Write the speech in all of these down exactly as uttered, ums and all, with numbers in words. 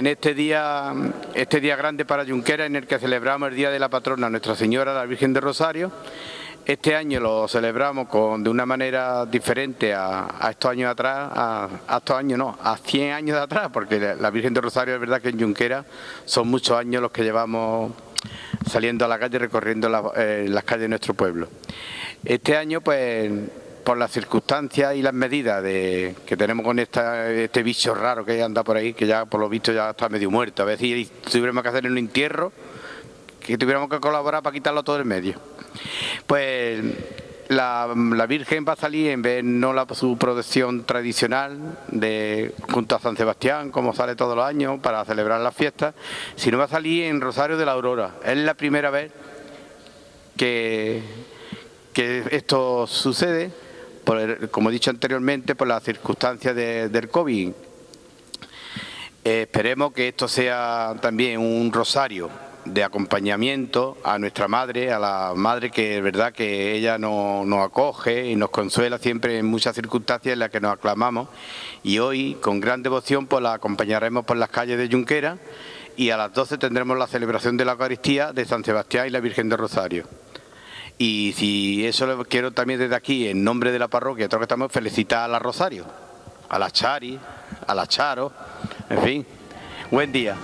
en este día, este día grande para Junquera, en el que celebramos el Día de la Patrona Nuestra Señora, la Virgen del Rosario. Este año lo celebramos con, de una manera diferente a, a estos años atrás, a, a estos años no, a cien años de atrás, porque la, la Virgen del Rosario es verdad que en Junquera son muchos años los que llevamos saliendo a la calle, recorriendo la, eh, las calles de nuestro pueblo. Este año, pues, por las circunstancias y las medidas de, que tenemos con esta, este bicho raro que anda por ahí, que ya por lo visto ya está medio muerto, a ver si tuviéramos que hacer un entierro, que tuviéramos que colaborar para quitarlo todo del medio. Pues la, la Virgen va a salir, en vez no la, su procesión tradicional de junto a San Sebastián, como sale todos los años para celebrar las fiestas, sino va a salir en Rosario de la Aurora. Es la primera vez que, que esto sucede, por el, como he dicho anteriormente, por las circunstancias de, del COVID. Eh, esperemos que esto sea también un rosario de acompañamiento a nuestra madre, a la madre que es verdad que ella nos, nos acoge y nos consuela siempre en muchas circunstancias en las que nos aclamamos, y hoy con gran devoción pues la acompañaremos por las calles de Junquera, y a las doce tendremos la celebración de la Eucaristía de San Sebastián y la Virgen del Rosario. Y si eso lo quiero también desde aquí, en nombre de la parroquia, todos que estamos, felicitar a la Rosario, a la Chari, a la Charo, en fin, buen día.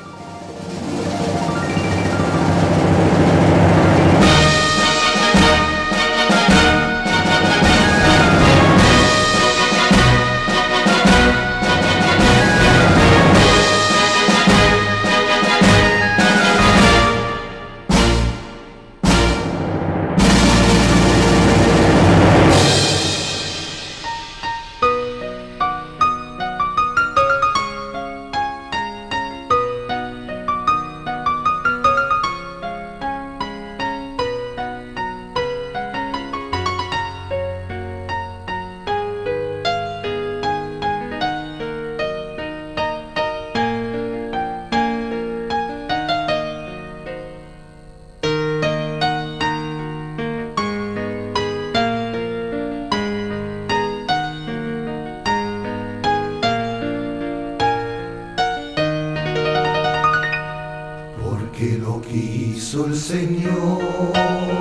Que lo quiso el Señor,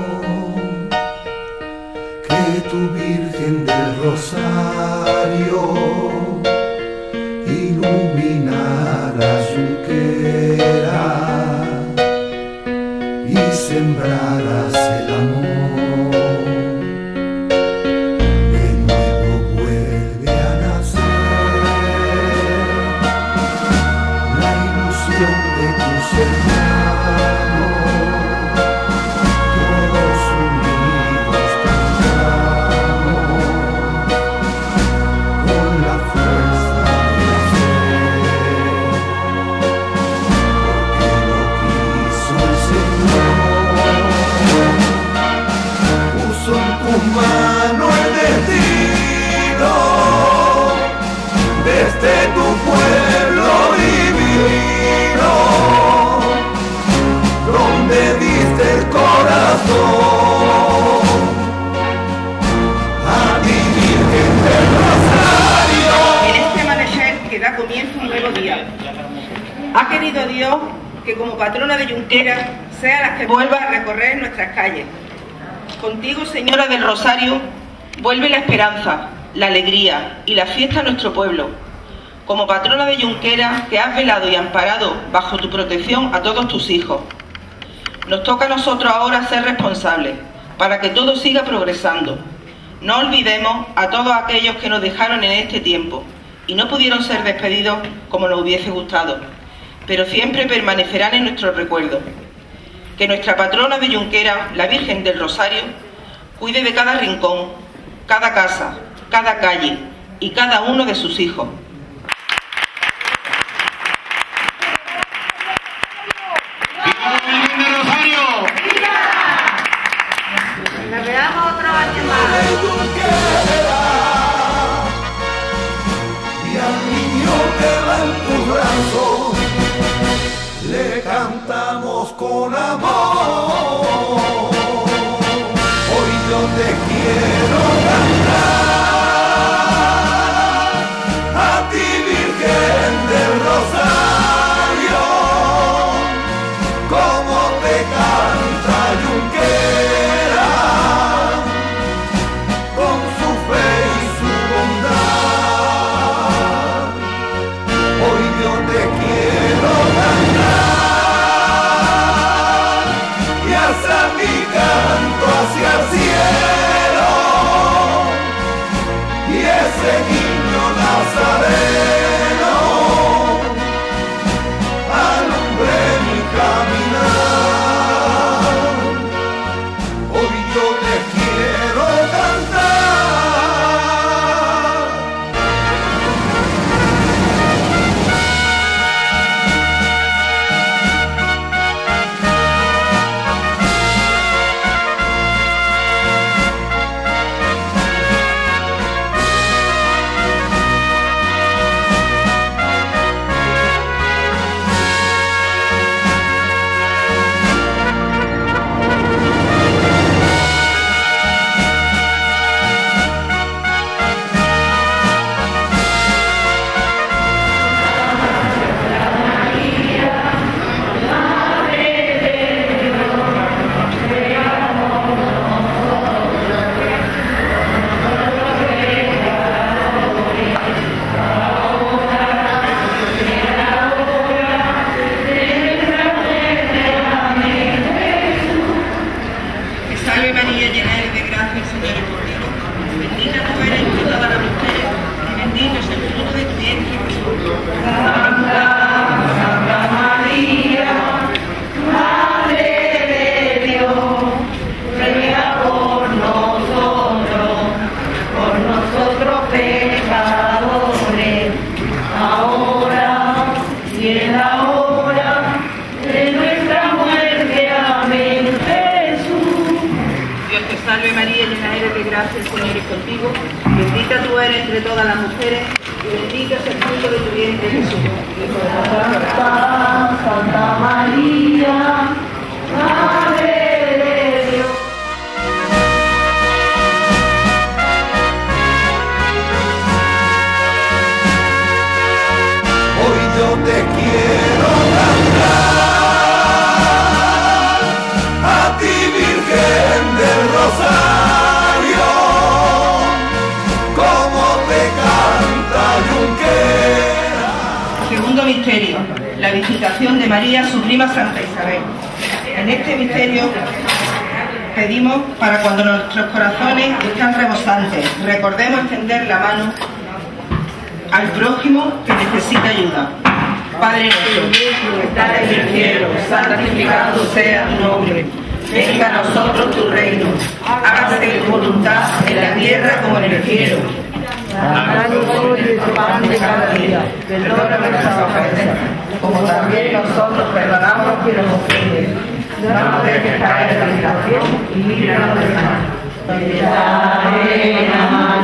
que tu Virgen del Rosario iluminara Junquera y sembraras el amor. De nuevo vuelve a nacer la ilusión de tus hermanos. Mano el destino desde tu pueblo divino, donde diste el corazón a ti, Virgen del Rosario. En este amanecer que da comienzo un nuevo día, ha querido Dios que como patrona de Junquera sea la que vuelva a recorrer nuestras calles. Contigo, Señora del Rosario, vuelve la esperanza, la alegría y la fiesta a nuestro pueblo. Como patrona de Junquera, que has velado y amparado bajo tu protección a todos tus hijos. Nos toca a nosotros ahora ser responsables, para que todo siga progresando. No olvidemos a todos aquellos que nos dejaron en este tiempo y no pudieron ser despedidos como nos hubiese gustado, pero siempre permanecerán en nuestro recuerdo. Que nuestra patrona de Junquera, la Virgen del Rosario, cuide de cada rincón, cada casa, cada calle y cada uno de sus hijos. ¡Viva la Virgen del Rosario! ¡Viva! ¡La veamos otra vez más! Y al niño que va en tus brazos le cantamos con amor. Hoy yo te quiero cantar a ti, Virgen del Rosario. canta Junquera con su fe y su bondad. Hoy yo te quiero cantar y alzar mi canto hacia el cielo, y ese niño nazareno alumbre mi caminar. Hoy yo te quiero cantar. Salve María, llena eres de gracia, el Señor es contigo. Bendita tú eres entre todas las mujeres, y bendito es el fruto de tu vientre, Jesús. Santa, Santa María, Madre de Dios. Hoy yo te quiero cantar a ti, Virgen del Rosario, como te canta Junquera. Segundo misterio, la visitación de María a su prima Santa Isabel. En este misterio pedimos para cuando nuestros corazones están rebosantes, recordemos extender la mano al prójimo que necesita ayuda. Padre nuestro, que estás en el cielo, santificado sea tu nombre. Venga a nosotros tu reino. Hágase tu voluntad en la tierra como en el cielo. Danos hoy nuestro pan de cada día. Perdona nuestras ofensas, como también nosotros perdonamos a quienes nos ofenden. No nos dejes caer en la tentación y líbranos del mal. María,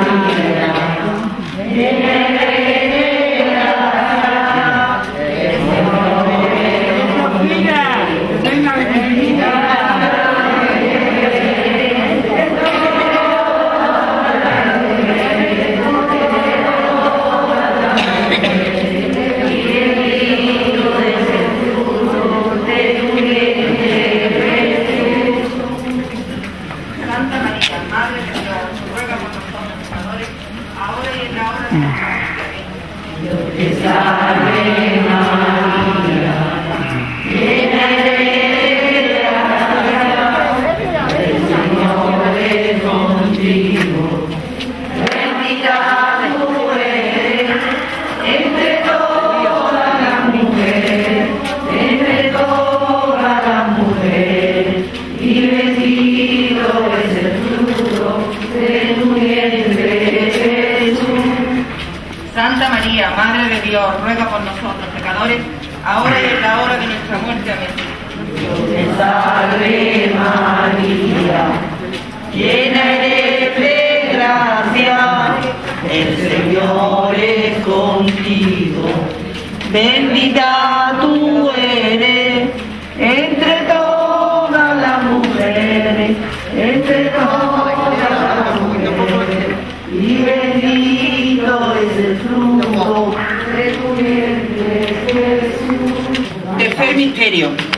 Santa María, Madre de Dios, ruega por nosotros pecadores, ahora y en la hora de nuestra muerte. Amén. Te salve María, llena eres de gracia, el Señor es contigo. Bendita tú eres entre todas las mujeres, entre todas las mujeres, y bendito es el fruto de tu vientre, Jesús. Tercer misterio, la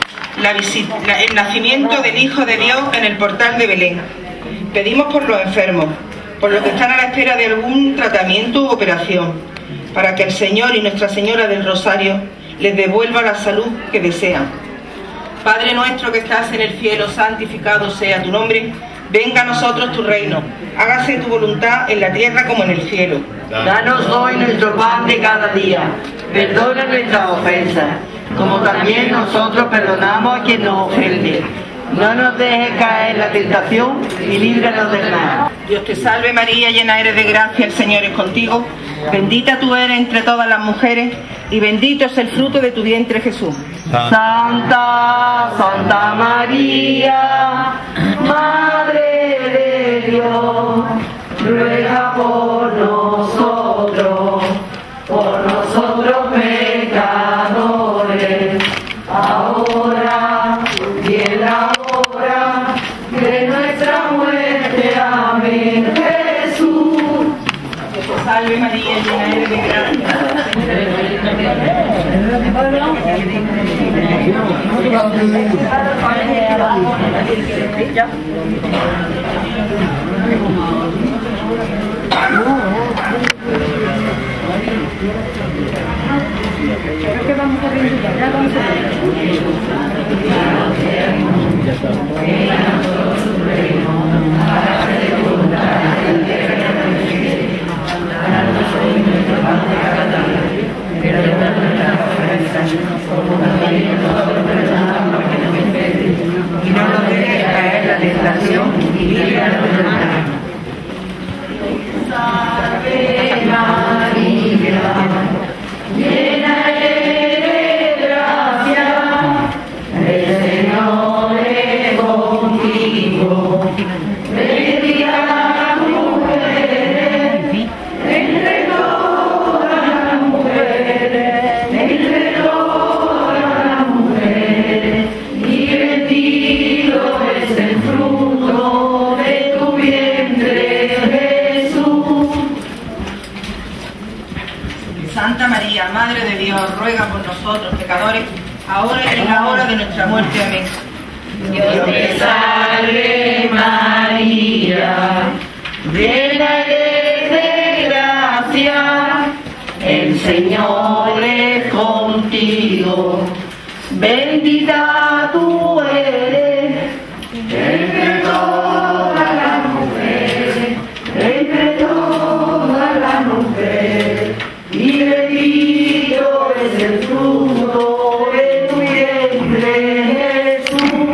la la, el nacimiento del Hijo de Dios en el portal de Belén. Pedimos por los enfermos, por los que están a la espera de algún tratamiento u operación, para que el Señor y Nuestra Señora del Rosario les devuelva la salud que desean. Padre nuestro que estás en el cielo, santificado sea tu nombre. Venga a nosotros tu reino. Hágase tu voluntad en la tierra como en el cielo. Danos hoy nuestro pan de cada día. Perdona nuestras ofensas, como también nosotros perdonamos a quien nos ofende. No nos dejes caer en la tentación y líbranos del mal. Dios te salve María, llena eres de gracia, el Señor es contigo. Bendita tú eres entre todas las mujeres y bendito es el fruto de tu vientre Jesús. Santa, Santa María, Madre de Dios, ruega por nosotros, por nosotros pecadores, ahora y en la hora de nuestra muerte. Amén. Jesús. Dios te salve María, llena eres de gracia. Creo que vamos a reivindicar, ya vamos a y no nos dejes caer en la tentación y líbranos del mal. Salve María, llena eres de gracia, el Señor es contigo. Bendita la mujer entre todas las mujeres, entre todas las mujeres, y bendito es el fruto de tu vientre, Jesús. Santa María, Madre de Dios, ruega por nosotros pecadores, ahora y en la hora de nuestra muerte. Amén. Dios te salve María, llena eres de gracia, el Señor es contigo. Bendita tú eres entre todas las mujeres, entre todas las mujeres, y bendito es el fruto de tu vientre, Jesús.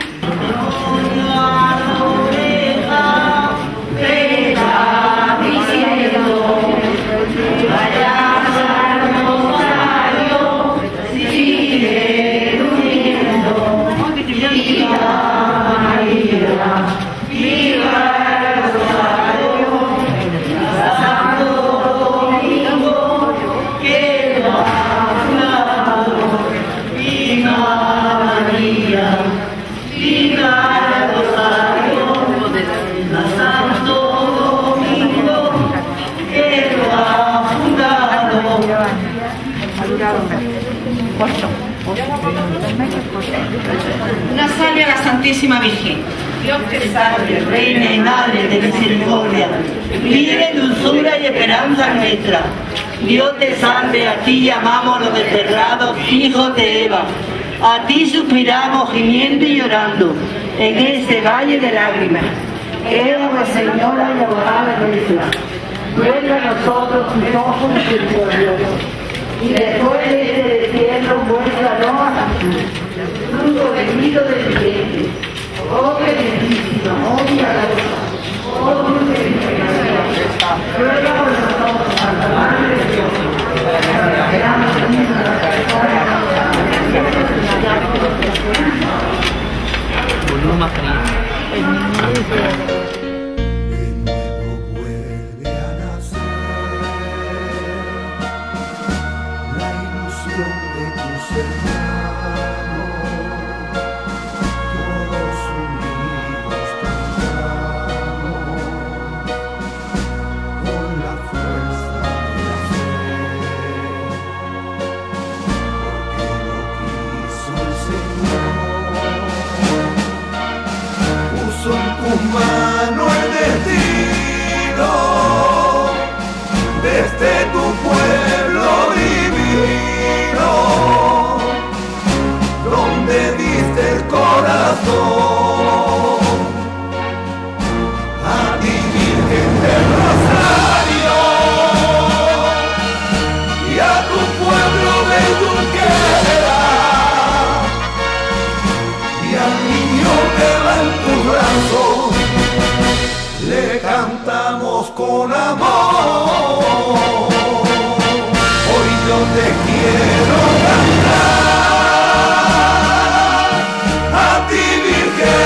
Una salve a la Santísima Virgen. Dios te salve, Reina y Madre de misericordia, libre, dulzura y esperanza nuestra. Dios te salve, a ti llamamos los desterrados hijos de Eva. A ti suspiramos gimiendo y llorando en ese valle de lágrimas. Éame, Señora y abogada nuestra, vuelve a nosotros tus ojos misericordiosos, y después de este destierro muéstranos a Jesús, fruto bendito de tu vientre. Oh, bendísima, oh, milagrosa, oh, dulce Virgen María, ruega por nosotros, Santa Madre de Dios. De nuevo vuelve a nacer la ilusión de tus hermanos, todos unidos cantamos con la fuerza de la fe, porque lo quiso el Señor. cantamos con amor. Hoy yo te quiero cantar a ti, Virgen.